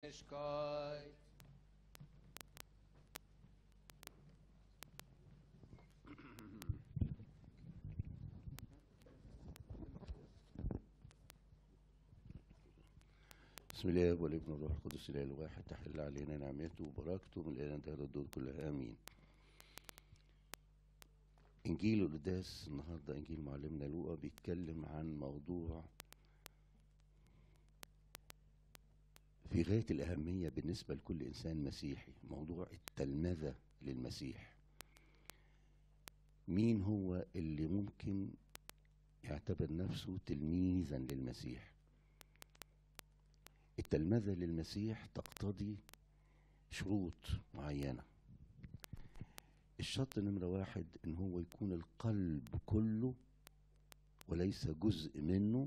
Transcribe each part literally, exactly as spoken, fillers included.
Ewigkeit. بسم الله والابن والروح القدس الاله الواحد، تحل علينا نعمته وبركته من الان انتهى الدور كلها امين. انجيل القداس النهارده انجيل معلمنا لوقا بيتكلم عن موضوع في غايه الاهميه بالنسبه لكل انسان مسيحي، موضوع التلمذه للمسيح. مين هو اللي ممكن يعتبر نفسه تلميذا للمسيح؟ التلمذة للمسيح تقتضي شروط معينة. الشرط نمرة واحد ان هو يكون القلب كله وليس جزء منه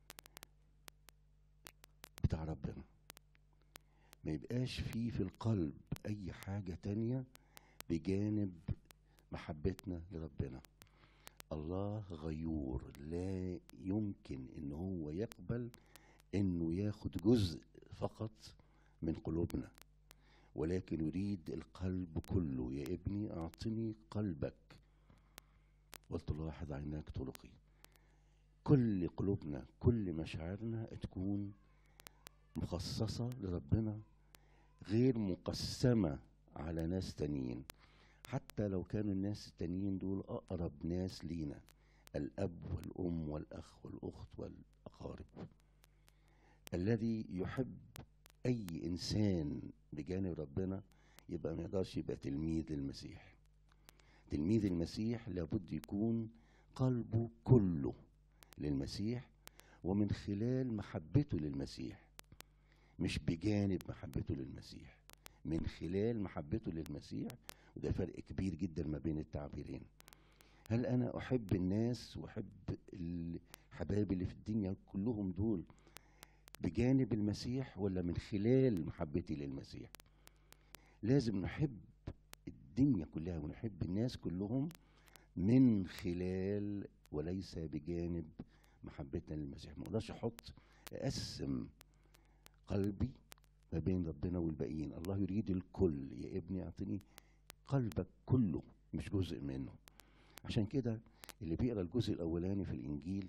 بتاع ربنا. ما يبقاش فيه في القلب اي حاجة تانية بجانب محبتنا لربنا. الله غيور، لا يمكن ان هو يقبل انه ياخد جزء فقط من قلوبنا، ولكن يريد القلب كله. يا ابني اعطني قلبك ولتلاحظ عيناك طرقي. كل قلوبنا كل مشاعرنا تكون مخصصة لربنا، غير مقسمة على ناس تانيين، حتى لو كانوا الناس التانيين دول اقرب ناس لينا، الاب والام والاخ والاخت والاقارب. الذي يحب اي انسان بجانب ربنا يبقى ما يقدرش يبقى تلميذ للمسيح. تلميذ المسيح لابد يكون قلبه كله للمسيح، ومن خلال محبته للمسيح، مش بجانب محبته للمسيح، من خلال محبته للمسيح. وده فرق كبير جدا ما بين التعبيرين. هل انا احب الناس واحب الحبايب اللي في الدنيا كلهم دول بجانب المسيح، ولا من خلال محبتي للمسيح؟ لازم نحب الدنيا كلها ونحب الناس كلهم من خلال وليس بجانب محبتنا للمسيح. ما اقدرش احط اقسم قلبي ما بين ربنا والباقيين. الله يريد الكل. يا ابني اعطني قلبك كله مش جزء منه. عشان كده اللي بيقرا الجزء الاولاني في الانجيل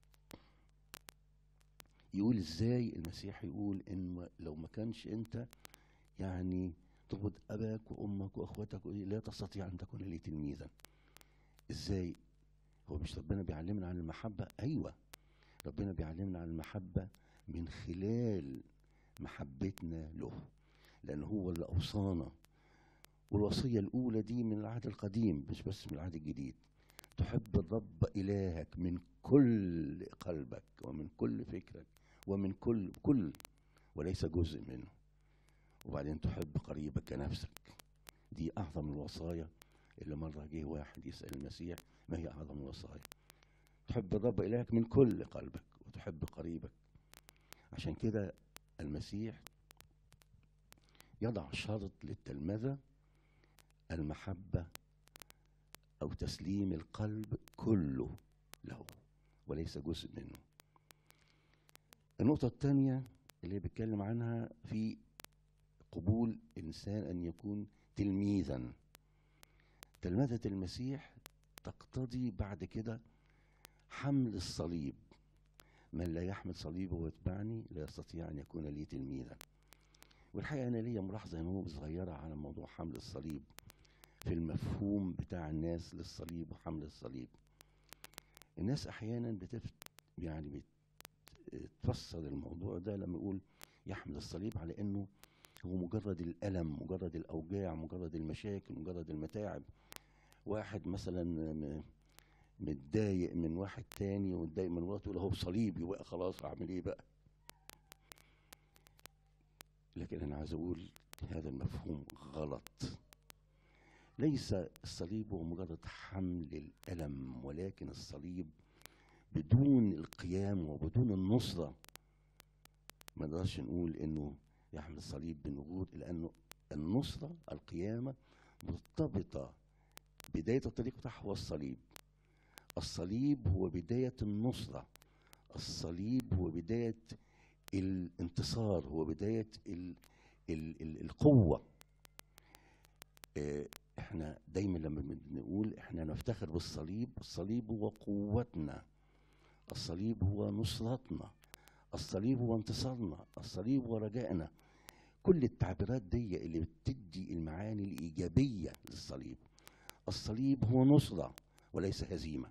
يقول ازاي المسيح يقول ان لو ما كانش انت يعني تربط اباك وامك واخواتك لا تستطيع ان تكون لي تلميذا. ازاي؟ هو مش ربنا بيعلمنا عن المحبة؟ ايوه، ربنا بيعلمنا عن المحبة من خلال محبتنا له، لان هو اللي اوصانا. والوصية الاولى دي من العهد القديم مش بس من العهد الجديد. تحب الرب الهك من كل قلبك ومن كل فكرك ومن كل كل وليس جزء منه. وبعدين تحب قريبك كنفسك. دي اعظم الوصايا. اللي مرة جه واحد يسأل المسيح ما هي اعظم الوصايا؟ تحب الرب الهك من كل قلبك وتحب قريبك. عشان كده المسيح يضع شرط للتلمذة: المحبة او تسليم القلب كله له وليس جزء منه. النقطة الثانية اللي بيتكلم عنها في قبول إنسان أن يكون تلميذا. تلمذة المسيح تقتضي بعد كده حمل الصليب. من لا يحمل صليبه ويتبعني لا يستطيع أن يكون لي تلميذا. والحقيقة أنا ليا ملاحظة هنا صغيرة على موضوع حمل الصليب في المفهوم بتاع الناس للصليب وحمل الصليب. الناس أحيانا بتفت يعني بتفسر الموضوع ده لما يقول يحمل الصليب على انه هو مجرد الالم، مجرد الاوجاع، مجرد المشاكل، مجرد المتاعب. واحد مثلا متضايق من واحد تاني ومتضايق من مراته يقول اهو صليبي بقى خلاص اعمل ايه بقى. لكن انا عايز اقول هذا المفهوم غلط. ليس الصليب هو مجرد حمل الالم، ولكن الصليب بدون القيام وبدون النصرة ما نقدرش نقول انه يحمل الصليب بنجود، لانه النصرة القيامة مرتبطة. بداية الطريق بتاعها هو الصليب. الصليب هو بداية النصرة. الصليب هو بداية الانتصار، هو بداية ال ال القوة. اه احنا دايما لما بنقول احنا نفتخر بالصليب، الصليب هو قوتنا، الصليب هو نصرتنا، الصليب هو انتصارنا، الصليب هو رجائنا. كل التعبيرات دي اللي بتدي المعاني الإيجابية للصليب. الصليب هو نصرة وليس هزيمة.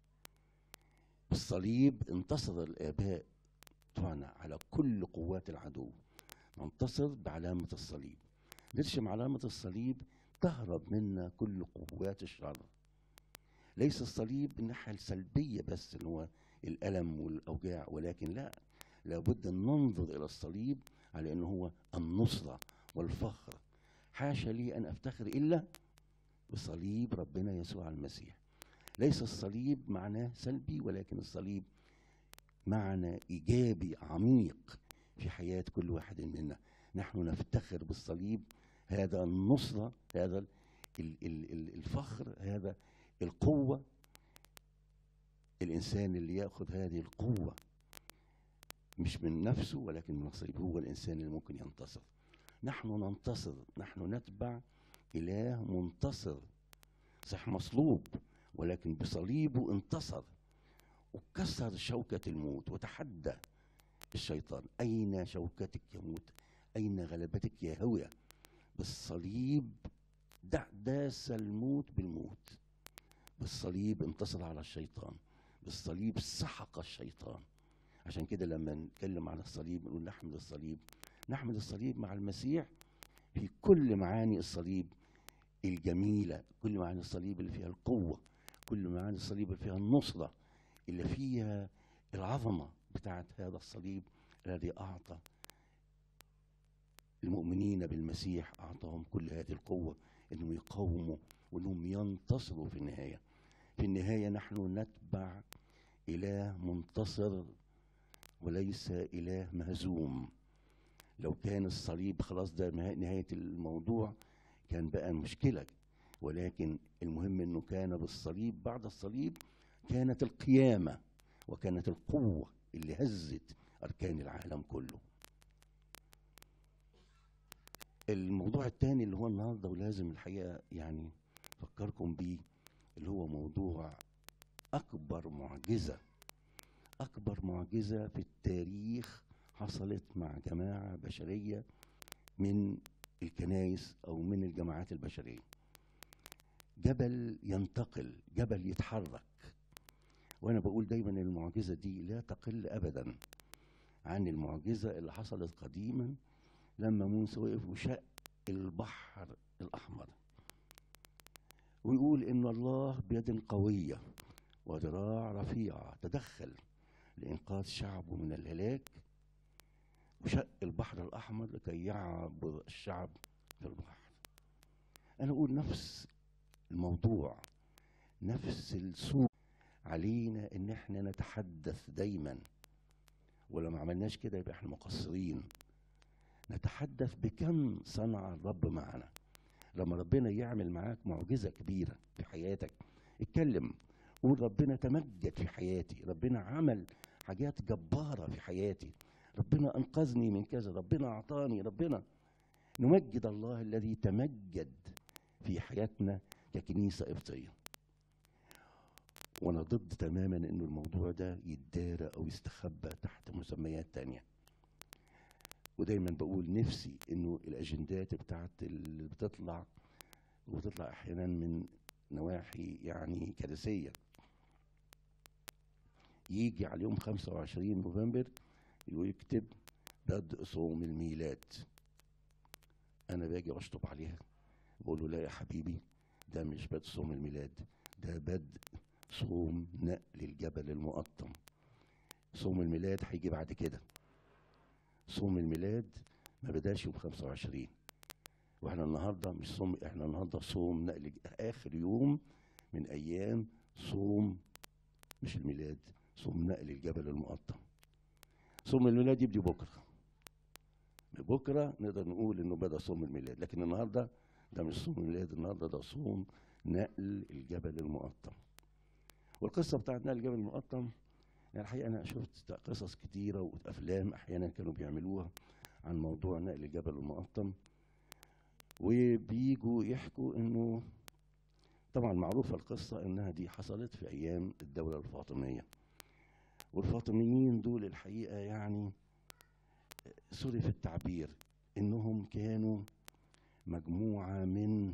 بالصليب انتصر الآباء بتوعنا على كل قوات العدو، ننتصر بعلامة الصليب، نرسم علامة الصليب تهرب منا كل قوات الشر. ليس الصليب الناحية السلبية بس اللي هو الألم والأوجاع، ولكن لا، لابد أن ننظر إلى الصليب على أنه هو النصرة والفخر. حاشا لي أن أفتخر إلا بصليب ربنا يسوع المسيح. ليس الصليب معناه سلبي، ولكن الصليب معنى إيجابي عميق في حياة كل واحد منا. نحن نفتخر بالصليب، هذا النصرة، هذا الفخر، هذا القوة. الإنسان اللي يأخذ هذه القوة مش من نفسه ولكن من الصليب، هو الإنسان اللي ممكن ينتصر. نحن ننتصر، نحن نتبع إله منتصر، صح مصلوب، ولكن بصليبه انتصر وكسر شوكة الموت وتحدى الشيطان. أين شوكتك يا موت؟ أين غلبتك يا هوية؟ بالصليب داس الموت بالموت، بالصليب انتصر على الشيطان، بالصليب سحق الشيطان. عشان كده لما نتكلم عن الصليب نقول نحمد الصليب، نحمد الصليب مع المسيح في كل معاني الصليب الجميلة، كل معاني الصليب اللي فيها القوة، كل معاني الصليب اللي فيها النصرة، اللي فيها العظمة بتاعت هذا الصليب الذي أعطى المؤمنين بالمسيح، أعطاهم كل هذه القوة إنهم يقاوموا وإنهم ينتصروا في النهاية. في النهاية نحن نتبع إله منتصر وليس إله مهزوم. لو كان الصليب خلاص ده نهاية الموضوع كان بقى مشكلة، ولكن المهم إنه كان بالصليب، بعد الصليب كانت القيامة وكانت القوة اللي هزت أركان العالم كله. الموضوع الثاني اللي هو النهارده ولازم الحقيقة يعني أفكركم بيه، اللي هو موضوع أكبر معجزة، أكبر معجزة في التاريخ حصلت مع جماعة بشرية من الكنائس أو من الجماعات البشرية. جبل ينتقل، جبل يتحرك. وأنا بقول دايما إن المعجزة دي لا تقل أبدا عن المعجزة اللي حصلت قديما لما موسى وقف وشق البحر الأحمر، ويقول إن الله بيد قوية وذراع رفيعة تدخل لإنقاذ شعبه من الهلاك، وشق البحر الأحمر لكي يعبر الشعب في البحر. أنا أقول نفس الموضوع، نفس السوق علينا إن احنا نتحدث دايما، ولو ما عملناش كده يبقى احنا مقصرين. نتحدث بكم صنع الرب معنا. لما ربنا يعمل معاك معجزة كبيرة في حياتك، اتكلم، قول ربنا تمجد في حياتي، ربنا عمل حاجات جبارة في حياتي، ربنا أنقذني من كذا، ربنا أعطاني، ربنا. نمجد الله الذي تمجد في حياتنا ككنيسة قبطية. وانا ضد تماما انه الموضوع ده يتدارى او يستخبى تحت مسميات تانية. ودايما بقول نفسي انه الاجندات بتاعت اللي بتطلع وتطلع احيانا من نواحي يعني كنسية، يجي على يوم خمسة وعشرين نوفمبر ويكتب بدء صوم الميلاد. انا باجي اشطب عليها بقول له لا يا حبيبي، ده مش بدء صوم الميلاد، ده بدء صوم نقل الجبل المقطم. صوم الميلاد هيجي بعد كده. صوم الميلاد ما بداش يوم خمسة وعشرين، واحنا النهارده مش صوم، احنا النهارده صوم نقل اخر يوم من ايام صوم، مش الميلاد، صوم نقل الجبل المقطم. صوم الميلاد يبدي بكره، بكره نقدر نقول انه بدا صوم الميلاد، لكن النهارده ده مش صوم الميلاد، النهارده ده صوم نقل الجبل المقطم. والقصه بتاعت نقل الجبل المقطم يعني الحقيقه انا شفت قصص كتيره وافلام احيانا كانوا بيعملوها عن موضوع نقل جبل المقطم، وبيجوا يحكوا انه طبعا معروفة القصة انها دي حصلت في ايام الدولة الفاطمية. والفاطميين دول الحقيقة يعني سوري في التعبير انهم كانوا مجموعة من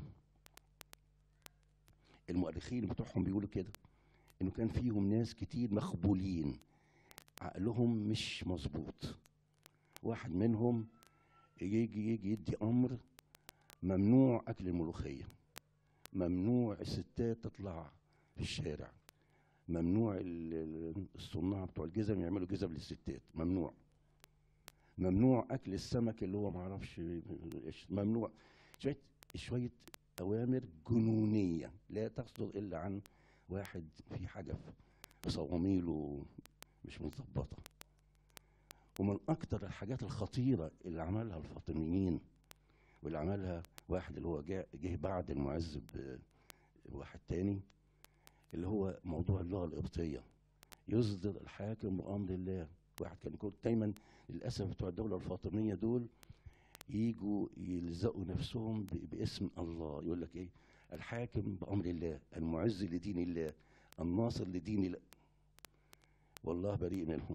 المؤرخين بتوعهم بيقولوا كده، انه كان فيهم ناس كتير مخبولين عقلهم مش مظبوط. واحد منهم يجي يجي يدي امر ممنوع اكل الملوخيه، ممنوع الستات تطلع في الشارع، ممنوع الصناع بتوع الجزم يعملوا جزم للستات، ممنوع ممنوع اكل السمك اللي هو معرفش ممنوع، شويه شويه اوامر جنونيه لا تصدر الا عن واحد في حاجه في صواميله مش متظبطه. ومن اكتر الحاجات الخطيره اللي عملها الفاطميين واللي عملها واحد اللي هو جه بعد المعز بواحد تاني، اللي هو موضوع اللغه القبطيه. يصدر الحاكم بامر الله. واحد كان يقول دايما للاسف بتوع الدوله الفاطميه دول يجوا يلزقوا نفسهم باسم الله، يقول لك ايه؟ الحاكم بامر الله، المعز لدين الله، الناصر لدين الله. والله بريء منهم.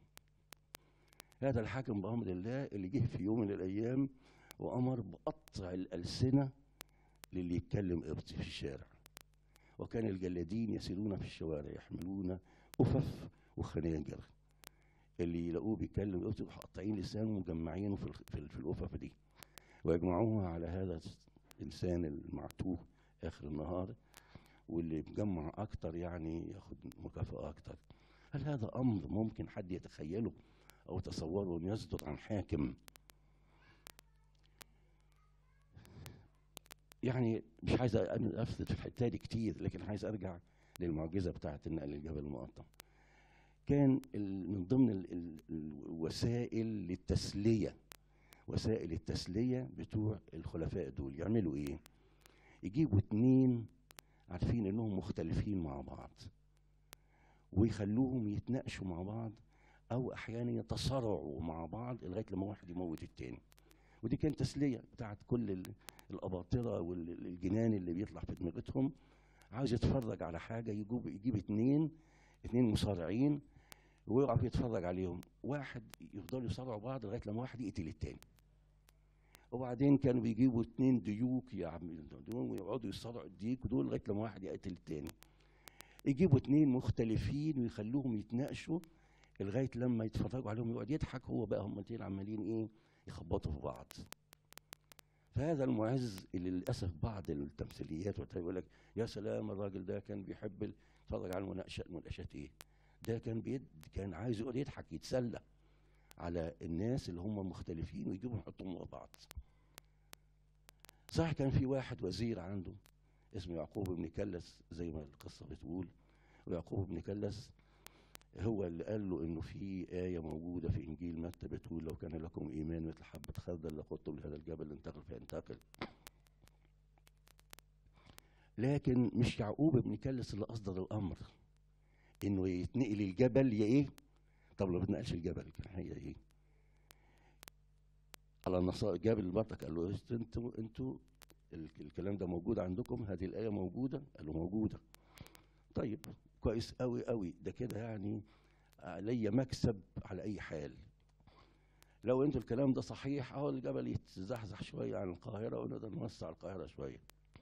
هذا الحاكم بامر الله اللي جه في يوم من الايام وامر بقطع الالسنه للي يتكلم قبطي في الشارع. وكان الجلادين يسيرون في الشوارع يحملون أفف وخناجر، اللي يلاقوه بيتكلم قبطي مقطعين لسانه ومجمعينه في في الأفف دي، ويجمعوها على هذا الإنسان المعتوه آخر النهار، واللي بجمع أكتر يعني ياخد مكافأة أكتر. هل هذا أمر ممكن حد يتخيله أو يتصوره أن يصدر عن حاكم؟ يعني مش عايز افسد في الحته دي كتير، لكن عايز ارجع للمعجزه بتاعه النقل الجبل المقطم. كان من ضمن الوسائل للتسليه، وسائل التسليه بتوع الخلفاء دول يعملوا ايه؟ يجيبوا اتنين عارفين انهم مختلفين مع بعض ويخلوهم يتناقشوا مع بعض، او احيانا يتصارعوا مع بعض لغايه لما واحد يموت التاني. ودي كانت تسليه بتاعت كل الاباطره والجنان اللي بيطلع في دماغتهم، عاوز يتفرج على حاجه يجيب يجيب اتنين اتنين مصارعين ويقف يتفرج عليهم، واحد يفضلوا يصارعوا بعض لغايه لما واحد يقتل التاني. وبعدين كانوا بيجيبوا اتنين ديوك يعملوا ويقعدوا يصارعوا الديك دول لغايه لما واحد يقتل التاني. يجيبوا اتنين مختلفين ويخلوهم يتناقشوا لغايه لما يتفرجوا عليهم يقعد يضحك هو بقى، هم الاتنين عمالين ايه؟ يخبطوا في بعض. فهذا المعز اللي للاسف بعض التمثيليات يقول لك يا سلام الراجل ده كان بيحب يتفرج على المناقشات. المناقشات ايه؟ ده كان بيد كان عايز يقعد يضحك يتسلى على الناس اللي هم مختلفين ويجيبهم يحطهم مع بعض. صح كان في واحد وزير عنده اسمه يعقوب بن كلس زي ما القصه بتقول، ويعقوب بن كلس هو اللي قال له انه في آية موجودة في انجيل متى بتقول لو كان لكم ايمان مثل حبة خردل لخضتم لهذا الجبل انتقل فينتقل. لكن مش يعقوب بن كلس اللي اصدر الامر انه يتنقل الجبل يا ايه؟ طب لو ما اتنقلش الجبل كان هي ايه؟ على النصارى جاب البطك قال له انتوا انتوا الكلام ده موجود عندكم؟ هذه الآية موجودة؟ قال له موجودة. طيب كويس قوي قوي، ده كده يعني علي مكسب على اي حال. لو انتوا الكلام ده صحيح اهو الجبل يتزحزح شويه عن القاهره ونقدر نوسع القاهره شويه.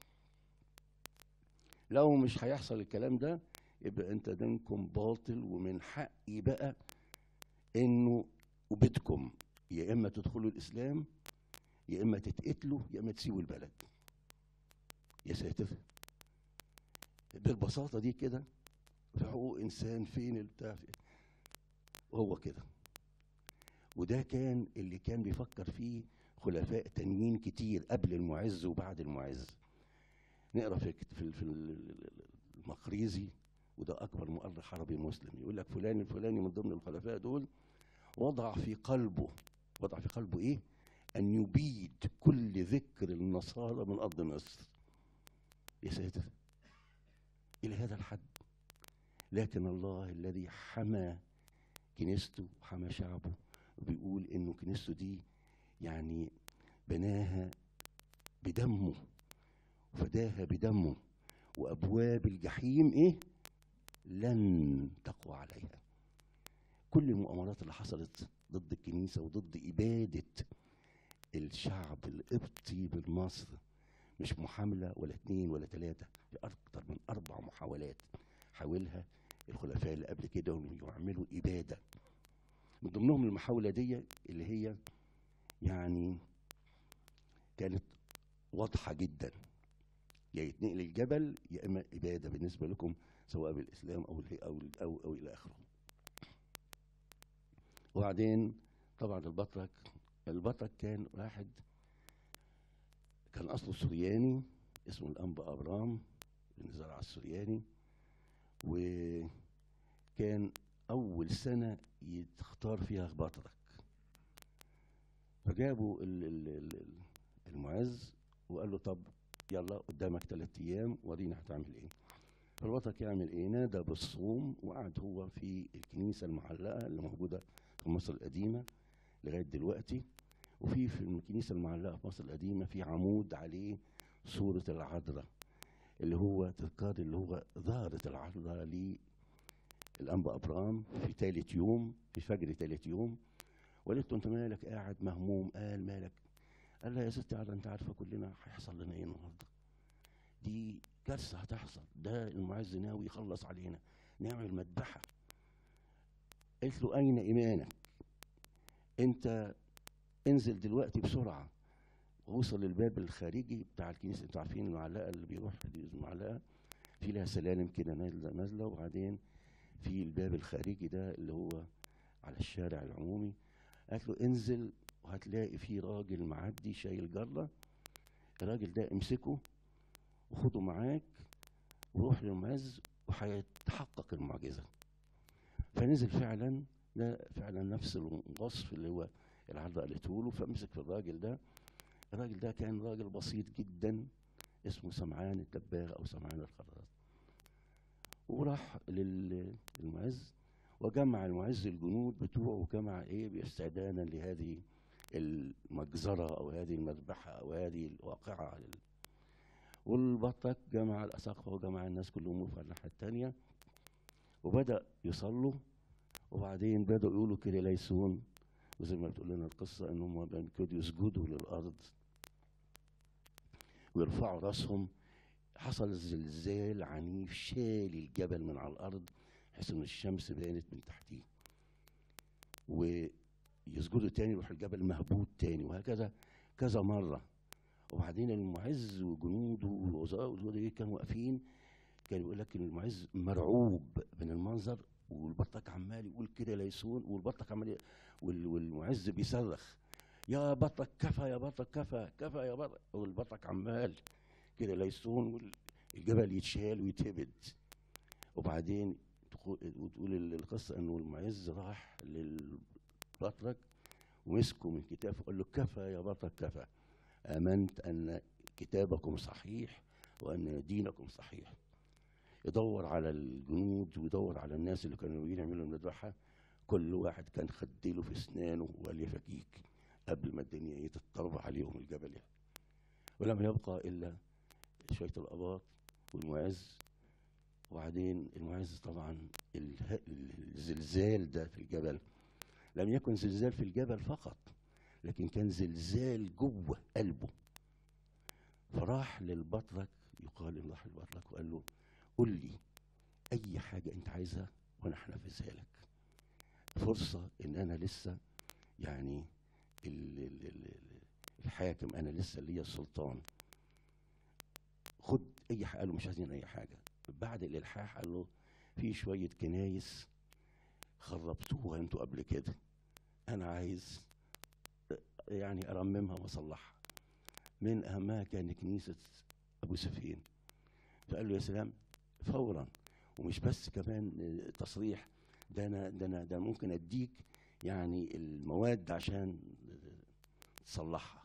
لو مش هيحصل الكلام ده يبقى انت دينكم باطل، ومن حقي بقى انه وبدكم يا اما تدخلوا الاسلام يا اما تتقتلوا يا اما تسيبوا البلد. يا ساتر، بالبساطه دي كده في حقوق انسان فين البتاع فين؟ وهو كده. وده كان اللي كان بيفكر فيه خلفاء تانيين كتير قبل المعز وبعد المعز. نقرا في في المقريزي، وده اكبر مؤرخ عربي مسلم، يقول لك فلان الفلاني من ضمن الخلفاء دول وضع في قلبه وضع في قلبه ايه؟ ان يبيد كل ذكر النصارى من ارض مصر. يا ساتر، الى هذا الحد. لكن الله الذي حمى كنيسته وحمى شعبه بيقول انه كنيسته دي يعني بناها بدمه، فداها بدمه، وابواب الجحيم ايه؟ لن تقوى عليها. كل المؤامرات اللي حصلت ضد الكنيسه وضد اباده الشعب القبطي بالمصر، مش محاولة ولا اتنين ولا تلاتة، في أكتر من أربع محاولات حاولها الخلفاء اللي قبل كده إنهم يعملوا إبادة. من ضمنهم المحاولة دي اللي هي يعني كانت واضحة جدا، يا يتنقل الجبل يا إما إبادة بالنسبة لكم، سواء بالإسلام أو أو أو, أو إلى آخره. وبعدين طبعا البطرك البطرك كان واحد كان أصله سورياني اسمه الأنبا أبرام بن زرع السورياني، وكان أول سنة يختار فيها بطرك، فجابوا المعز وقال له طب يلا قدامك ثلاث أيام ورينا هتعمل إيه. فالبطرك يعمل إيه؟ نادى بالصوم، وقعد هو في الكنيسة المعلقة اللي موجودة في مصر القديمة لغاية دلوقتي. وفي في الكنيسة المعلقة في مصر القديمة في عمود عليه صورة العذراء، اللي هو تذكار اللي هو ظهرت العذراء للأنبا أبرام في ثالث يوم، في فجر ثالث يوم، وقالت له أنت مالك قاعد مهموم؟ قال مالك؟ قال لها يا ستي عذراء أنت عارفة كلنا هيحصل لنا إيه النهارده، دي كارثة هتحصل، ده المعز ناوي يخلص علينا، نعمل مذبحة. قالت له أين إيمانك؟ أنت انزل دلوقتي بسرعة. ووصل للباب الخارجي بتاع الكنيسة، انتوا عارفين المعلقة اللي بيروح المعلقة في لها سلالم كده نازلة نازلة، وبعدين في الباب الخارجي ده اللي هو على الشارع العمومي. قالت له انزل وهتلاقي في راجل معدي شايل جرة، الراجل ده امسكه وخده معاك وروح للمعز وهيتحقق المعجزة. فنزل فعلا، ده فعلا نفس الوصف اللي هو العذراء قالته له. فمسك في الراجل ده، الراجل ده كان راجل بسيط جدا اسمه سمعان الدباغ او سمعان الخراز، وراح للمعز وجمع المعز الجنود بتوعه، وجمع ايه باستعدادا لهذه المجزرة او هذه المذبحة او هذه الواقعة. والبطرك جمع الاساقفة وجمع الناس كلهم في الناحية الثانية، وبدأ يصلوا. وبعدين بدأوا يقولوا كده ليسون، وزي ما بتقول لنا القصة انهم كانوا يسجدوا للارض ويرفعوا راسهم. حصل زلزال عنيف شال الجبل من على الارض بحيث ان الشمس بانت من تحتيه، ويسجدوا تاني يروح الجبل مهبوط تاني، وهكذا كذا مره. وبعدين المعز وجنوده والوزراء كانوا واقفين، كان يقول لك ان المعز مرعوب من المنظر، والبطرك عمال يقول كده ليسون، والبطرك عمال والمعز بيصرخ يا بطرك كفى يا بطرك كفى كفى يا بطرك، والبطرك عمال كده ليسون والجبل يتشال ويتهبد. وبعدين وتقول القصه انه المعز راح للبطرك ومسكه من كتافه وقال له كفى يا بطرك كفى، امنت ان كتابكم صحيح وان دينكم صحيح. يدور على الجنود ويدور على الناس اللي كانوا يعملوا المذبحه، كل واحد كان خدله في اسنانه وقال لي فكيك قبل ما الدنيا تتطربع عليهم الجبل يعني. ولم يبقى الا شويه الاباط والمعز. وبعدين المعز طبعا الزلزال ده في الجبل لم يكن زلزال في الجبل فقط، لكن كان زلزال جوه قلبه. فراح للبطرك، يقال انه راح للبطرك وقال له قل لي اي حاجه انت عايزها وانا هنفذها لك، فرصه ان انا لسه يعني الحاكم، انا لسه ليا السلطان، خد اي حاجه. قال له مش عايزين اي حاجه. بعد الالحاح قال له في شويه كنايس خربتوها انتوا قبل كده، انا عايز يعني ارممها واصلحها. من اهمها كان كنيسه ابو سفين. فقال له يا سلام فورا، ومش بس كمان تصريح، ده انا ده انا ده ممكن اديك يعني المواد عشان تصلحها.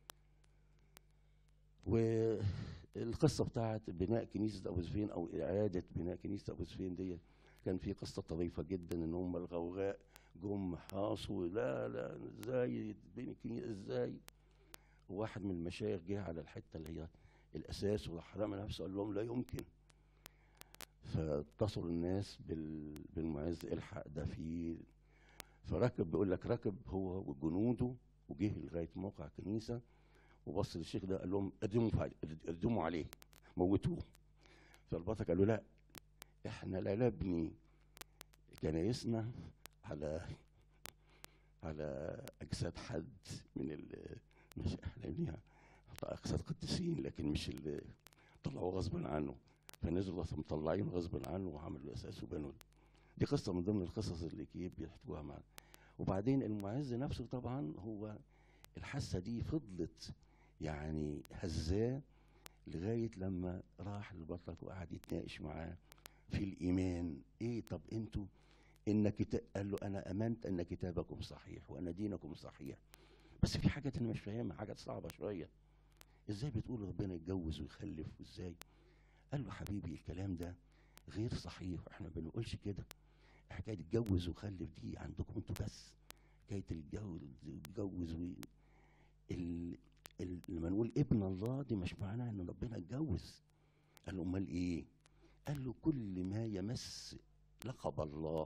والقصه بتاعت بناء كنيسه ابو سفين او اعاده بناء كنيسه ابو سفين دي كان في قصه طريفه جدا، ان هم الغوغاء جم حاصوا، لا لا ازاي بين الكنيسه ازاي. وواحد من المشايخ جه على الحته اللي هي الاساس وراح رمى نفسه، قال لهم لا يمكن. فاتصلوا الناس بال... بالمعز، الحق ده في. فركب، بيقول لك ركب هو وجنوده وجه لغايه موقع الكنيسه، وبص للشيخ ده قال لهم اردموا اردموا عليه، موتوه. فالبطرك قال له لا، احنا لا نبني كنايسنا على على اجساد حد من ال مش احنا بنبنيها على اجساد قديسين، لكن مش اللي طلعوه غصبا عنه. فنزلوا مطلعين غصبا عنه وعملوا اساس وبنوا. دي قصه من ضمن القصص اللي كيف بيحكوها معنا. وبعدين المعز نفسه طبعا هو الحاسه دي فضلت يعني هزاه لغايه لما راح للبطرك وقعد يتناقش معاه في الايمان. ايه طب انتوا ان كتاب، قال له انا امنت ان كتابكم صحيح وان دينكم صحيح، بس في حاجات انا مش فاهمها، حاجات صعبه شويه. ازاي بتقول ربنا يتجوز ويخلف وازاي؟ قال له حبيبي الكلام ده غير صحيح، احنا ما بنقولش كده. حكايه اتجوز وخلف دي عندكم انتوا بس. حكايه الجوز اتجوز و ال... ال... لما نقول ابن الله دي مش معناها ان ربنا اتجوز. قال له امال ايه؟ قال له كل ما يمس لقب الله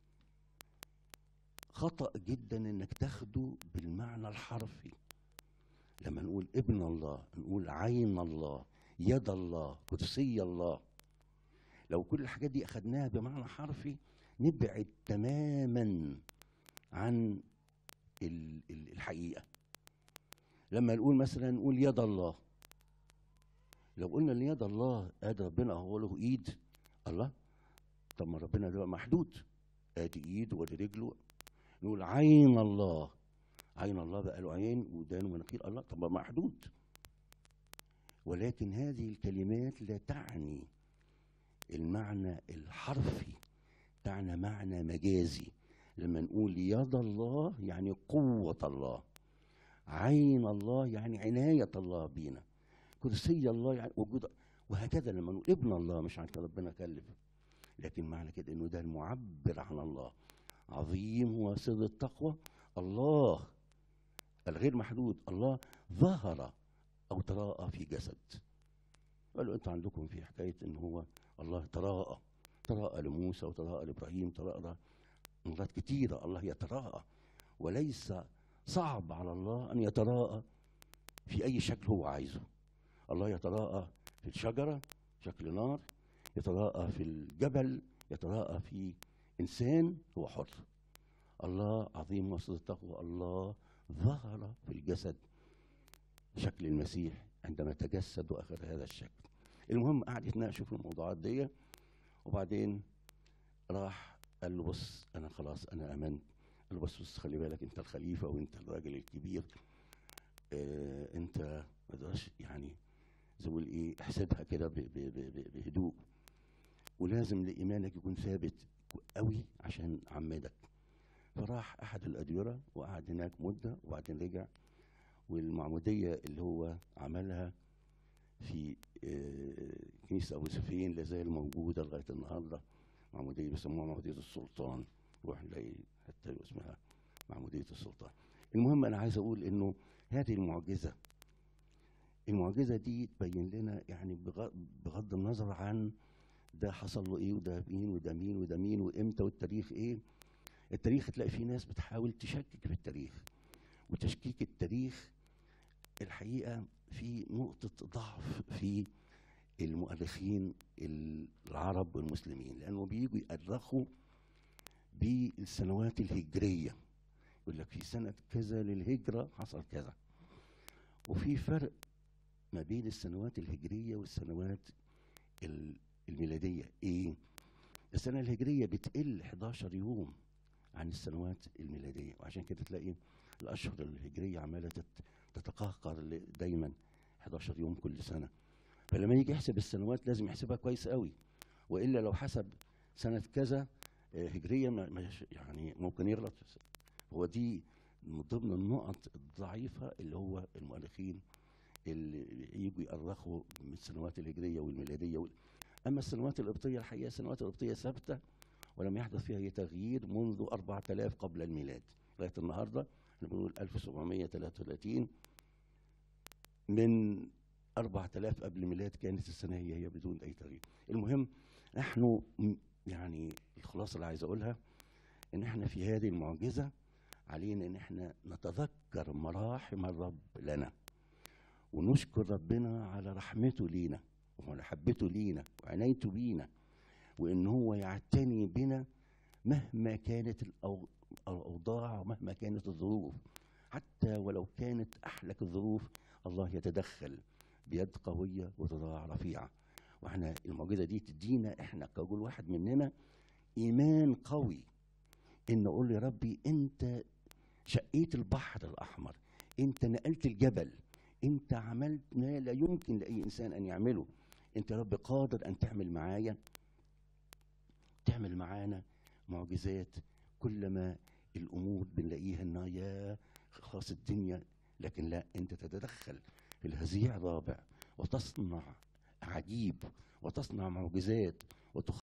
خطأ جدا انك تاخده بالمعنى الحرفي. لما نقول ابن الله نقول عين الله، يد الله، قدسي الله. لو كل الحاجات دي اخدناها بمعنى حرفي نبعد تماما عن ال- ال- الحقيقة. لما نقول مثلا نقول يد الله، لو قلنا ان يد الله ادي ربنا هو له ايد، الله طب ما ربنا ده محدود، ادي ايد وادي رجله. نقول عين الله، عين الله بقى له عين ودان ومناخير، الله طب ما محدود. ولكن هذه الكلمات لا تعني المعنى الحرفي، تعني معنى مجازي. لما نقول يد الله يعني قوة الله، عين الله يعني عناية الله بينا، كرسي الله يعني وجود. وهكذا لما نقول ابن الله مش عن ربنا كلف، لكن معنى كده انه ده المعبر عن الله، عظيم هو سر التقوى، الله الغير محدود، الله ظهر او تراءى في جسد. قالوا انتوا عندكم في حكايه ان هو الله تراءى، تراءى لموسى وتراءى لابراهيم، تراءى مرات كتيره الله يتراءى، وليس صعب على الله ان يتراءى في اي شكل هو عايزه. الله يتراءى في الشجره شكل نار، يتراءى في الجبل، يتراءى في انسان، هو حر. الله عظيم وسط التقوى، الله ظهر في الجسد شكل المسيح عندما تجسد واخذ هذا الشكل. المهم قعد يتناقشوا في الموضوعات دي، وبعدين راح قال له بص انا خلاص انا امنت. قال له بص بص خلي بالك انت الخليفه وانت الراجل الكبير، اه انت ما تقدرش يعني زي ما بيقول ايه احسبها كده بهدوء، ولازم لايمانك يكون ثابت قوي عشان عمدك. فراح احد الاديره وقعد هناك مده وبعدين رجع. والمعموديه اللي هو عملها في اه كنيسه ابو سفين لا زال موجوده لغايه النهارده، معموديه بيسموها معموديه السلطان، روح نلاقي حتى اسمها معموديه السلطان. المهم انا عايز اقول انه هذه المعجزه، المعجزه دي تبين لنا يعني بغض النظر عن ده حصل له ايه وده مين وده مين وده مين وامتى والتاريخ ايه. التاريخ تلاقي في ناس بتحاول تشكك في التاريخ، وتشكيك التاريخ الحقيقه في نقطه ضعف في المؤرخين العرب والمسلمين، لانه بييجوا يؤرخوا بالسنوات الهجريه، يقول لك في سنه كذا للهجره حصل كذا. وفي فرق ما بين السنوات الهجريه والسنوات الميلاديه. ايه؟ السنه الهجريه بتقل احداشر يوم عن السنوات الميلاديه، وعشان كده تلاقي الاشهر الهجريه عماله تتقهقر دايما احداشر يوم كل سنه. فلما يجي يحسب السنوات لازم يحسبها كويس قوي، والا لو حسب سنه كذا هجريه ما يعني ممكن يغلط. هو دي من ضمن النقط الضعيفه اللي هو المؤرخين اللي يجوا يؤرخوا من السنوات الهجريه والميلاديه. اما السنوات القبطيه الحقيقه السنوات القبطيه ثابته ولم يحدث فيها أي تغيير منذ أربعة آلاف قبل الميلاد لغاية النهاردة. احنا بنقول ألف وسبعمائة وثلاثة وثلاثين، من أربعة آلاف قبل الميلاد كانت السنة هي هي بدون أي تغيير. المهم نحن يعني الخلاصة اللي عايز أقولها إن احنا في هذه المعجزة علينا إن احنا نتذكر مراحم الرب لنا، ونشكر ربنا على رحمته لينا ومحبته لينا وعنايته بينا، وإن هو يعتني بنا مهما كانت الأوضاع ومهما كانت الظروف. حتى ولو كانت أحلك الظروف الله يتدخل بيد قوية وتضاع رفيعة. واحنا المعجزة دي تدينا احنا ككل واحد مننا إيمان قوي إن نقول يا ربي أنت شقيت البحر الأحمر، أنت نقلت الجبل، أنت عملت ما لا يمكن لأي إنسان أن يعمله. أنت يا رب قادر أن تعمل معايا تعمل معانا معجزات. كلما الأمور بنلاقيها إنها يا خلاص الدنيا، لكن لا، أنت تتدخل في الهزيع الرابع وتصنع عجيب وتصنع معجزات وتخ